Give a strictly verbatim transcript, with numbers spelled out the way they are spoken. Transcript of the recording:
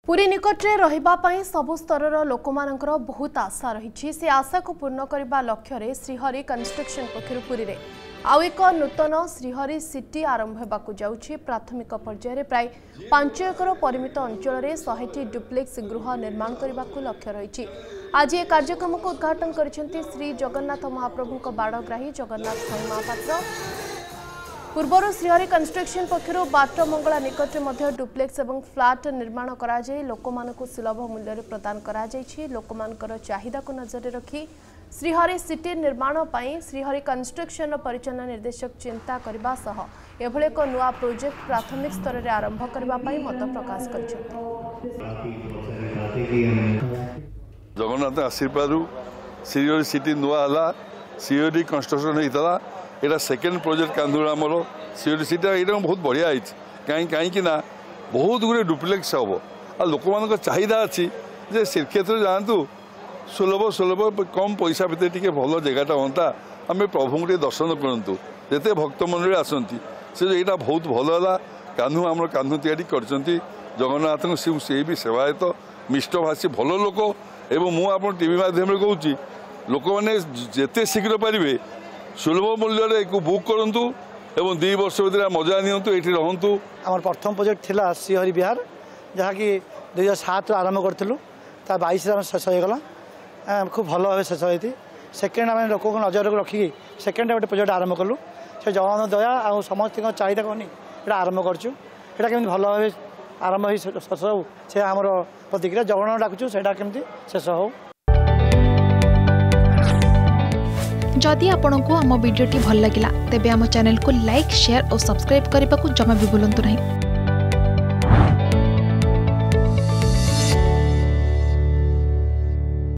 पुरी निकटरे रहिबा पई सबु स्तरर लोकमानଙ୍କର बहुत आशा रही से आशा को पूर्ण करने लक्ष्य रे श्रीहरि कंस्ट्रक्शन पक्षर पुरी रे आउ एक नूतन श्रीहरि सिटी आरंभ होगा जाउछि। प्राथमिक पर्यायर प्राय पांच एकर परिमित अंचल में सौ डुप्लेक्स गृह निर्माण करने को लक्ष्य रही। आज ये कार्यक्रम को उद्घाटन करिसेंती श्री जगन्नाथ महाप्रभु बाड़ग्राही जगन्नाथ साई महापात्र। पूर्वर श्रीहरि कंस्ट्रक्शन पक्षर बाट मंगला निकट में डुप्लेक्स और फ्लाट निर्माण करा जाय लोकमानकु सुलभ मूल्य प्रदान करा जायछि। लोकमानकर चाहिदा को नजर रखी श्रीहरि सिटी निर्माण पई श्रीहरि कंस्ट्रक्शन परिचालन निर्देशक चिंता करबा सह एभले एक नुआ प्रोजेक्ट प्राथमिक स्तर में आरंभ करबा पई मत प्रकाश करछथि। जगन्नाथ आशीर्वाद श्रीहरि सिटी नुआ हला श्रीहरि कंस्ट्रक्शन होता यहाँ सेकेंड प्रोजेक्ट कांदूर आमर श्रीहरि सिटी ये बहुत बढ़िया है कहीं कहीं ना बहुत गुड़े डुप्लेक्स हम आ लोक मान चाहिदा अच्छी जे श्रीक्षेत्र जातु सुलभ सुलभ कम पैसा भितर टी भल जगटा हाँ आम प्रभु को दर्शन करूँ जिते भक्त मंडली आसती से यहाँ बहुत भल है कान्हू आम कान्हू तैयारी कर जगन्नाथ से भी सेवायत मिष्टभाषी भल लोक एवं मुझे टीवी माध्यम कहूँ लोक मैंने जिते शीघ्र पारे सुलभ मूल्य को बुक करूँ एवं दुई वर्ष भर मजा नियंतु ये रहतु। आम प्रथम प्रोजेक्ट थिला श्रीहरि विहार जहाँकि दुई हजार सात आरंभ करूँ ता बैश शेष होगा खूब भल भाव शेष होती। सेकेंड आम लोक नजर रखिकी सेकेंड गोटे प्रोजेक्ट आरंभ कलु से जगन्नाथ दया आ समस्त चाहिदा कहनी ये आरंभ करूँ कमी भल भाव आरंभ हो शेष हो से आम प्रतिक्रिया जगन्नाथ डाकुचु से केमती शेष हो। जदि आपंक आम भिडी भल लगा तेब आम चैनल को लाइक शेयर और सब्सक्राइब करने को जमा भी भूलु नहीं।